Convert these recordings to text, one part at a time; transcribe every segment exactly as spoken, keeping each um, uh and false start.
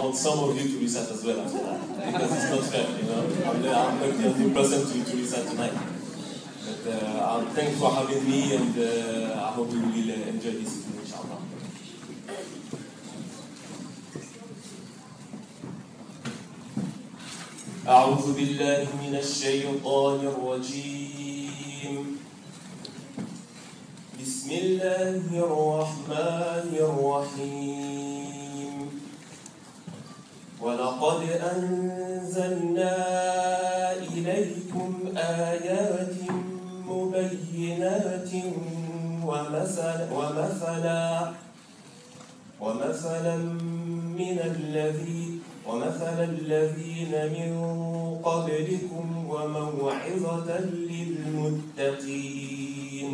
want some of you to reset as well after that, because it's not fair, you know. I'm, I'm not the only person to, to reset tonight. But uh, I'm thankful for having me, and uh, I hope you will uh, enjoy this evening, inshallah. أعوذ بالله من الشيطان الرجيم. بسم الله الرحمن الرحيم. ولقد أنزلنا إليكم آيات مبينات ومثلا ومثلا ومثلا من الذي ومثل الذين من قبلكم وموعظة للمتقين.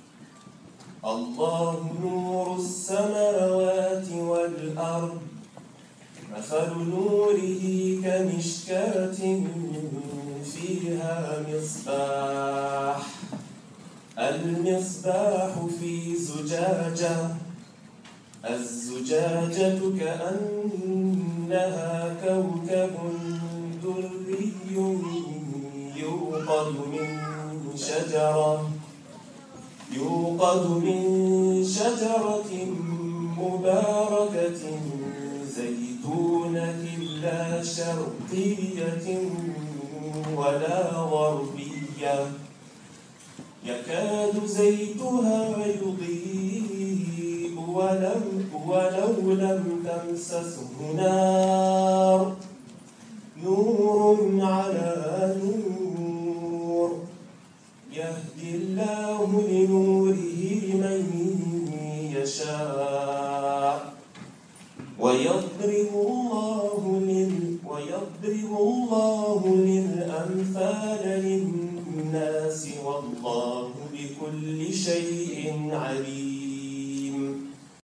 الله نور السماوات والأرض، مثل نوره كمشكاة فيها مصباح، المصباح في زجاجة، الزجاجة كأنها كوكب دري يوقد من شجرة يوقد من شجرة مباركة زيتونة لا شرقية ولا غربية، يكاد زيتها يضيء ولو, ولو لم تمسسه نار، نور على نور، يهدي الله لنوره من يشاء، ويضرب الله لل ويضرب الله للأمثال للناس، والله بكل شيء عليم.